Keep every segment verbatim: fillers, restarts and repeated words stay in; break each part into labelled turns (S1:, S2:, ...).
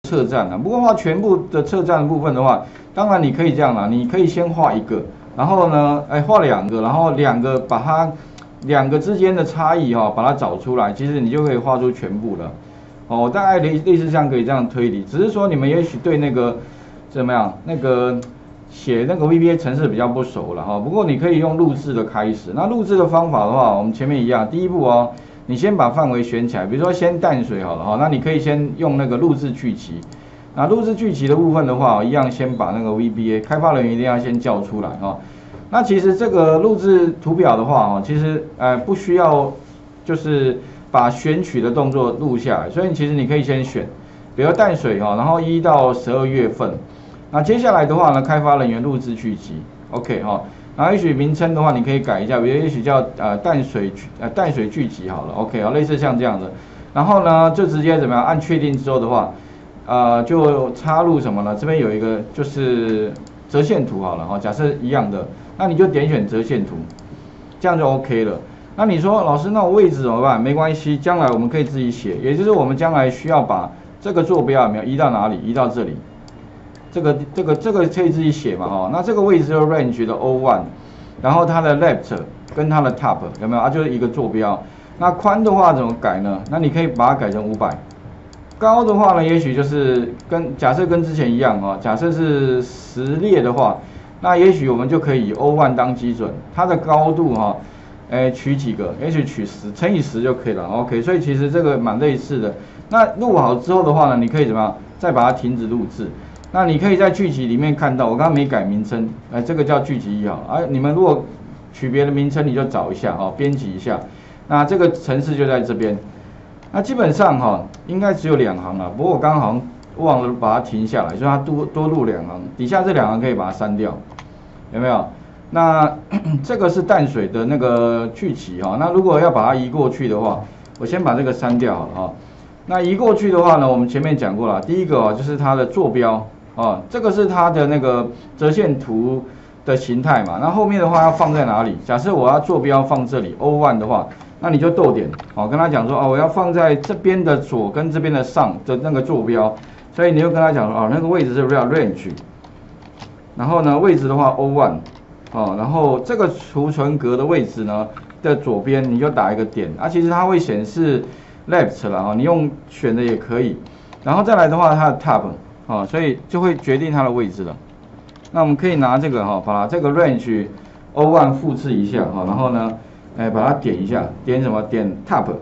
S1: 侧站啊。不过画全部的侧站的部分的话，当然你可以这样啦，你可以先画一个，然后呢，哎画两个，然后两个把它两个之间的差异哈、哦，把它找出来，其实你就可以画出全部了。哦，大概类类似像可以这样推理，只是说你们也许对那个怎么样那个。写那个 V B A 程式比较不熟了哈，不过你可以用录制的开始。那录制的方法的话，我们前面一样，第一步哦，你先把范围选起来，比如说先淡水好了哈，那你可以先用那个录制聚集。那录制聚集的部分的话，一样先把那个 V B A 开发人员一定要先叫出来哈。那其实这个录制图表的话哈，其实呃不需要就是把选取的动作录下来，所以其实你可以先选，比如淡水哈，然后一到十二月份。那接下来的话呢，开发人员录制聚集 ，OK 哈、哦，然后也许名称的话，你可以改一下，比如也许叫呃淡水呃淡水聚集好了 ，OK 啊、哦，类似像这样的。然后呢，就直接怎么样？按确定之后的话，呃，就插入什么呢？这边有一个就是折线图好了哈、哦，假设一样的，那你就点选折线图，这样就 OK 了。那你说老师，那我位置怎么办？没关系，将来我们可以自己写，也就是我们将来需要把这个坐标有没有移到哪里？移到这里。这个这个这个可以自己写嘛哈，那这个位置就是 range 的 O 一， 然后它的 left 跟它的 top 有没有啊？就是一个坐标。那宽的话怎么改呢？那你可以把它改成五百。高的话呢，也许就是跟假设跟之前一样哈，假设是十列的话，那也许我们就可以以 O 一 当基准，它的高度哈，哎取几个？也许取十乘以十就可以了。OK， 所以其实这个蛮类似的。那录好之后的话呢，你可以怎么样？再把它停止录制。那你可以在剧集里面看到，我刚刚没改名称，哎，这个叫剧集一号，啊，你们如果取别的名称，你就找一下哦，编辑一下。那这个程式就在这边。那基本上哈、哦，应该只有两行了，不过我刚刚好像忘了把它停下来，所以它多多录两行，底下这两行可以把它删掉，有没有？那这个是淡水的那个剧集哈、哦，那如果要把它移过去的话，我先把这个删掉好了哈、哦。那移过去的话呢，我们前面讲过了，第一个哦就是它的坐标。哦，这个是它的那个折线图的形态嘛，那后面的话要放在哪里？假设我要坐标放这里 O 一 的话，那你就逗点，好、哦，跟他讲说哦，我要放在这边的左跟这边的上的那个坐标，所以你就跟他讲说哦，那个位置是 real range， 然后呢位置的话 O 一， 哦，然后这个储存格的位置呢的左边你就打一个点，啊，其实它会显示 left 了哈、哦，你用选的也可以，然后再来的话它的 top。哦，所以就会决定它的位置了。那我们可以拿这个哈、哦，把这个 range O 一 复制一下哈、哦，然后呢，哎，把它点一下，点什么？点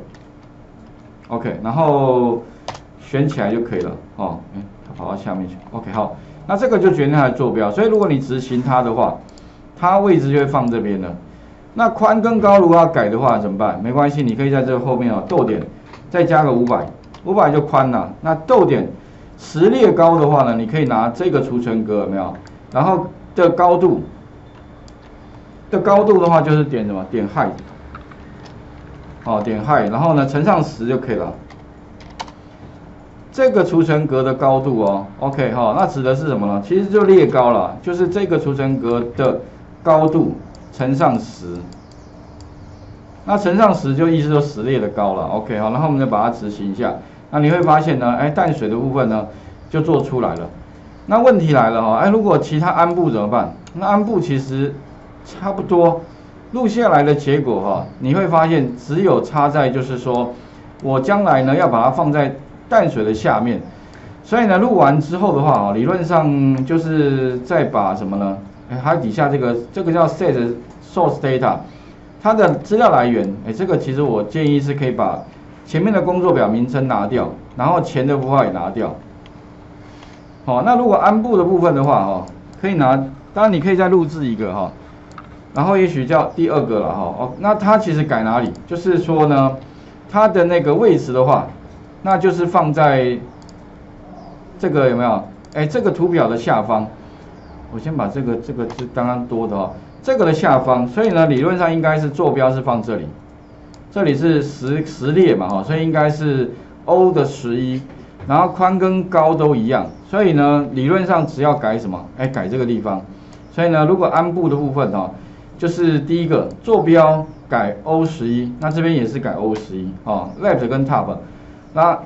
S1: top。OK， 然后选起来就可以了。哦，哎，它跑到下面去。OK， 好，那这个就决定它的坐标。所以如果你执行它的话，它位置就会放这边了。那宽跟高如果要改的话怎么办？没关系，你可以在这个后面哦，逗点，再加个五百，五百就宽了。那逗点。十列高的话呢，你可以拿这个储存格有没有？然后的高度的高度的话就是点什么？点 height， 哦，点 height， 然后呢乘上十就可以了。这个储存格的高度哦 ，OK 哈、哦，那指的是什么呢？其实就列高了，就是这个储存格的高度乘上十。那乘上十就意思说十列的高了 ，OK 好，然后我们就把它执行一下。那你会发现呢，哎，淡水的部分呢就做出来了。那问题来了哈，哎，如果其他安部怎么办？那安部其实差不多，录下来的结果哈，你会发现只有差在就是说，我将来呢要把它放在淡水的下面，所以呢录完之后的话啊，理论上就是再把什么呢？哎，它底下这个这个叫 set source data， 它的资料来源，哎，这个其实我建议是可以把前面的工作表名称拿掉，然后前的符号也拿掉。好、哦，那如果安部的部分的话，哈、哦，可以拿，当然你可以再录制一个哈、哦，然后也许叫第二个了哈。哦，那它其实改哪里？就是说呢，它的那个位置的话，那就是放在这个有没有？哎，这个图表的下方。我先把这个这个是刚刚多的哈、哦，这个的下方，所以呢，理论上应该是坐标是放这里。这里是十十列嘛，哈，所以应该是 O 的十一，然后宽跟高都一样，所以呢，理论上只要改什么？哎，改这个地方。所以呢，如果安部的部分哈，就是第一个坐标改 O 十一，那这边也是改 O 十一，哦 ，left 跟 top， 那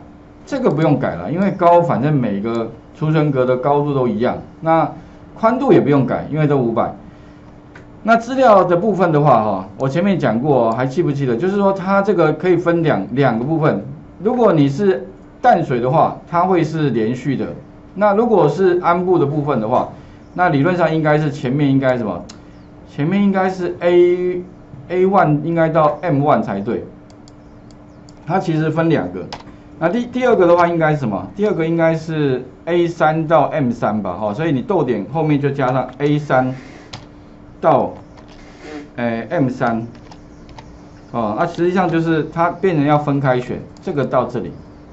S1: 这个不用改了，因为高反正每个储存格的高度都一样，那宽度也不用改，因为都五百。那资料的部分的话，哈，我前面讲过，还记不记得？就是说它这个可以分两两个部分。如果你是淡水的话，它会是连续的。那如果是安部的部分的话，那理论上应该是前面应该什么？前面应该是 A A 一 应该到 M 一 才对。它其实分两个。那第第二个的话应该是什么？第二个应该是 A 三 到 M 三 吧，哈，所以你逗点后面就加上 A 三 到，诶 M 三，哦，那实际上就是它变成要分开选，这个到这里，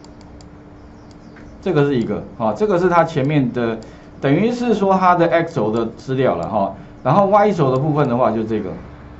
S1: 这个是一个，哦，这个是它前面的，等于是说它的 X 轴的资料了，哈，然后 Y 轴的部分的话就这个，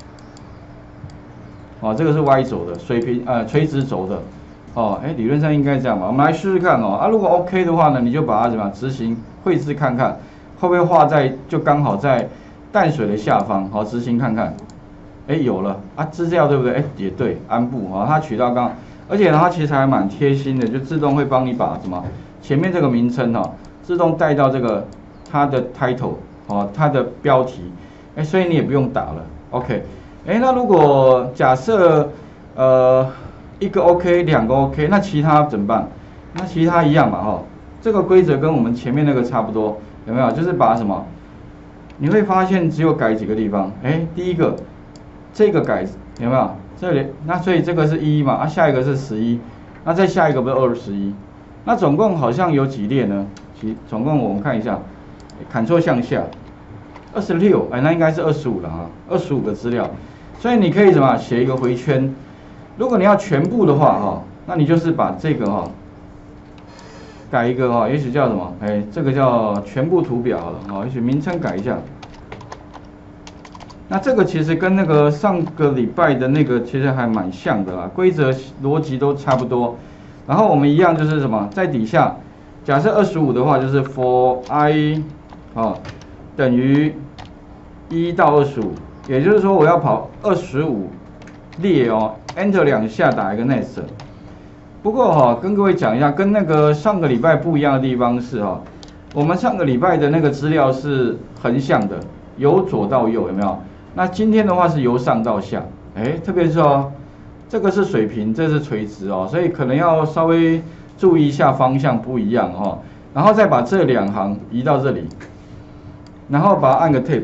S1: 哦，这个是 Y 轴的水平呃垂直轴的。哦，哎，理论上应该这样吧，我们来试试看哦。啊，如果 OK 的话呢，你就把它怎么样执行绘制看看，会不会画在就刚好在淡水的下方，好，执行看看。哎，有了啊，资料对不对？哎，也对，安部啊，它取到刚，而且呢，它其实还蛮贴心的，就自动会帮你把什么前面这个名称哈，自动带到这个它的 title 哦，它的标题，哎，所以你也不用打了。OK， 哎，那如果假设呃。一个 OK， 两个 OK， 那其他怎么办？那其他一样嘛，哈，这个规则跟我们前面那个差不多，有没有？就是把什么？你会发现只有改几个地方，哎，第一个，这个改有没有？这里，那所以这个是一嘛，啊，下一个是十一，那再下一个不是二十一？那总共好像有几列呢？其总共我们看一下，砍错向下，二十六，哎，那应该是二十五了啊，二十五个资料，所以你可以什么写一个回圈。如果你要全部的话，哈，那你就是把这个哈改一个哈，也许叫什么？哎，这个叫全部图表好了，哈，也许名称改一下。那这个其实跟那个上个礼拜的那个其实还蛮像的啦，规则逻辑都差不多。然后我们一样就是什么，在底下假设二十五的话，就是 for i 啊等于一到二十五，也就是说我要跑二十五列哦。Enter 两下打一个 next， 不过哈、哦，跟各位讲一下，跟那个上个礼拜不一样的地方是哈、哦，我们上个礼拜的那个资料是横向的，由左到右有没有？那今天的话是由上到下，哎，特别是哦，这个是水平，这是垂直哦，所以可能要稍微注意一下方向不一样哈、哦，然后再把这两行移到这里，然后把它按个 tab。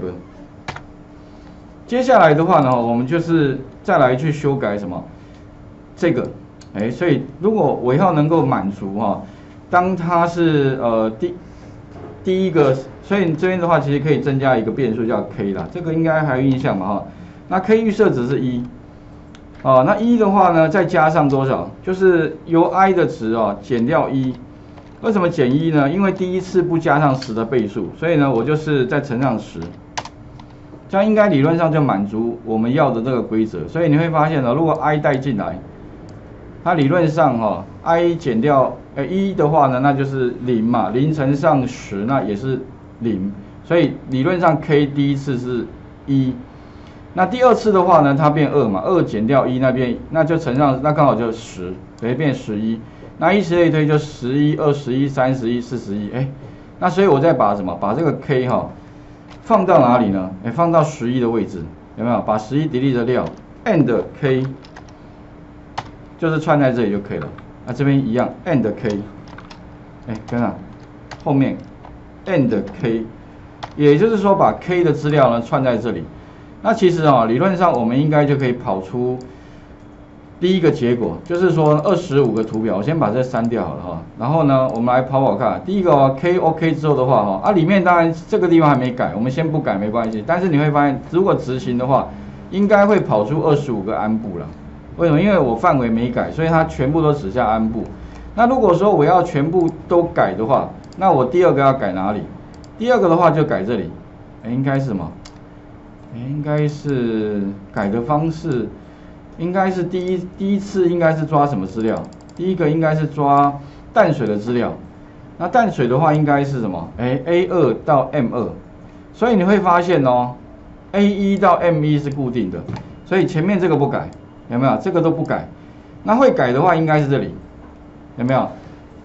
S1: 接下来的话呢，我们就是再来去修改什么这个，哎，所以如果我要能够满足哈，当它是呃第第一个，所以这边的话其实可以增加一个变数叫 k 啦，这个应该还有印象嘛哈。那 k 预设值是一，哦，那一的话呢再加上多少？就是由 i 的值哦减掉一。为什么减一呢？因为第一次不加上十的倍数，所以呢我就是再乘上十。这样应该理论上就满足我们要的这个规则，所以你会发现呢，如果 i 带进来，它理论上哈、哦、，i 减掉呃一的话呢，那就是零嘛，零乘上十那也是零，所以理论上 k 第一次是一，那第二次的话呢，它变二嘛，二减掉一那边那就乘上，那刚好就十，等于变十一，那以此类推就十一、二十一、三十一、四十一，哎，那所以我再把什么，把这个 k 哈、哦。放到哪里呢？哎，放到十一的位置，有没有？把十一 delete 掉 ，and k 就是串在这里就可以了。那这边一样 ，and k， 哎，跟上后面 and k， 也就是说把 k 的资料呢串在这里。那其实啊、哦，理论上我们应该就可以跑出第一个结果，就是说二十五个图表，我先把这删掉好了哈。然后呢，我们来跑跑看。第一个哦 ，k OK 之后的话哈，啊里面当然这个地方还没改，我们先不改没关系。但是你会发现，如果执行的话，应该会跑出二十五个安部了。为什么？因为我范围没改，所以它全部都指向安部。那如果说我要全部都改的话，那我第二个要改哪里？第二个的话就改这里，哎，应该是什么？哎，应该是改的方式。应该是第一第一次应该是抓什么资料？第一个应该是抓淡水的资料。那淡水的话应该是什么？哎 ，A 二 到 M 二，所以你会发现哦 ，A 一 到 M 一 是固定的，所以前面这个不改，有没有？这个都不改。那会改的话应该是这里，有没有？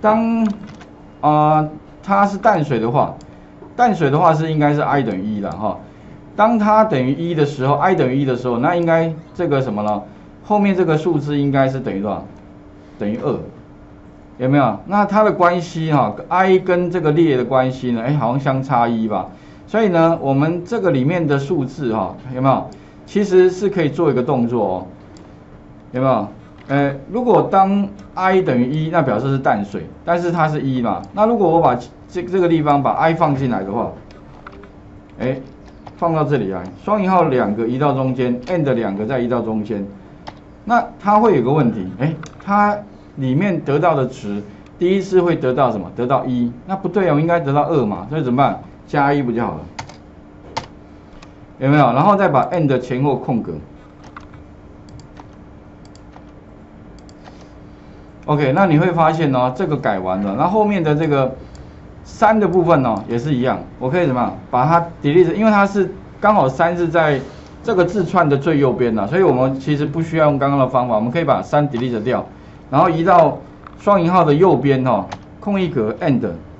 S1: 当啊、呃、它是淡水的话，淡水的话是应该是 i 等于一了哈。当它等于一的时候 ，i 等于一的时候，那应该这个什么呢？后面这个数字应该是等于多少？等于二，有没有？那它的关系哈 ，i 跟这个列的关系呢？哎，好像相差一吧。所以呢，我们这个里面的数字哈，有没有？其实是可以做一个动作哦，有没有？呃，如果当 i 等于一，那表示是淡水，但是它是一嘛。那如果我把这这个地方把 i 放进来的话，哎，放到这里来，双引号两个移到中间 ，and 两个再移到中间，那它会有个问题，哎，它里面得到的值，第一次会得到什么？得到一，那不对哦，应该得到二嘛，所以怎么办？加一不就好了？有没有？然后再把 and 前后空格。OK， 那你会发现呢、哦，这个改完了，那后面的这个三的部分呢、哦、也是一样，我可以怎么样？把它 delete， 因为它是刚好三是在这个字串的最右边呢，所以我们其实不需要用刚刚的方法，我们可以把三 delete 掉，然后移到双引号的右边哈、哦，空一格 and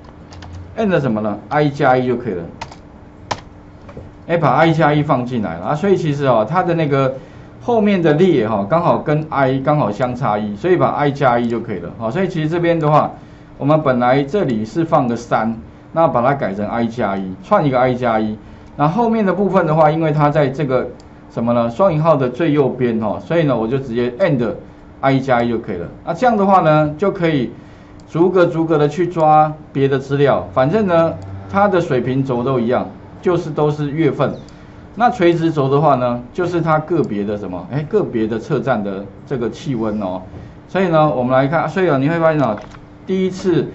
S1: and 什么呢 ？i 加一就可以了。哎，把 i 加一放进来了啊，所以其实哦，它的那个后面的列哈、哦，刚好跟 i 刚好相差一，所以把 i 加一就可以了。好，所以其实这边的话，我们本来这里是放个三，那把它改成 i 加一，串一个 i 加一。那后面的部分的话，因为它在这个什么呢？双引号的最右边哈、哦，所以呢，我就直接 and i 加一就可以了。那这样的话呢，就可以逐个逐个的去抓别的资料，反正呢，它的水平轴都一样。就是都是月份，那垂直轴的话呢，就是它个别的什么，哎，个别的测站的这个气温哦。所以呢，我们来看，所以啊，你会发现啊，第一次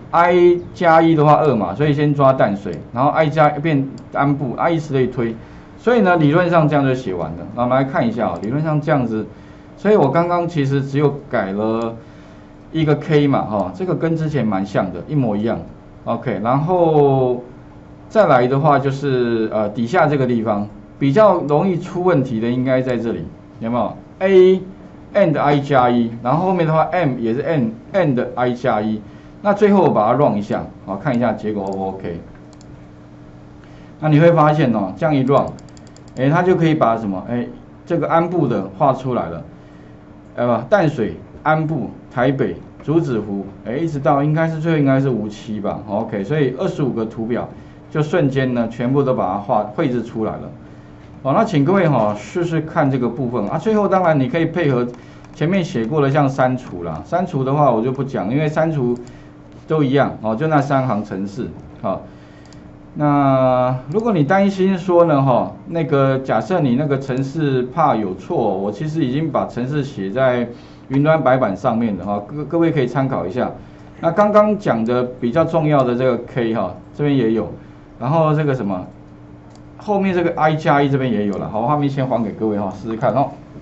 S1: i 加一的话二嘛，所以先抓淡水，然后 i 加变安部 ，i 以此类推。所以呢，理论上这样就写完了。那我们来看一下啊，理论上这样子，所以我刚刚其实只有改了一个 k 嘛，哈、哦，这个跟之前蛮像的，一模一样。OK， 然后。再来的话就是呃底下这个地方比较容易出问题的，应该在这里有没有 ？a and i 加一，然后后面的话 m 也是 n and i 加一，那最后我把它 run 一下，好看一下结果 O 不 OK？ 那你会发现哦，这样一 run， 哎，它就可以把什么哎这个安部的画出来了，呃淡水、安部、台北、竹子湖，哎一直到应该是最后应该是无期吧 ？OK， 所以二十五个图表。就瞬间呢，全部都把它画绘制出来了。好，那请各位哈、哦、试试看这个部分啊。最后当然你可以配合前面写过的像删除啦，删除的话我就不讲，因为删除都一样哦，就那三行程式。好，那如果你担心说呢哈，那个假设你那个程式怕有错，我其实已经把程式写在云端白板上面的哈，各各位可以参考一下。那刚刚讲的比较重要的这个 K 哈，这边也有。然后这个什么，后面这个 i 加一这边也有了，好，画面先还给各位哈，试试看哦。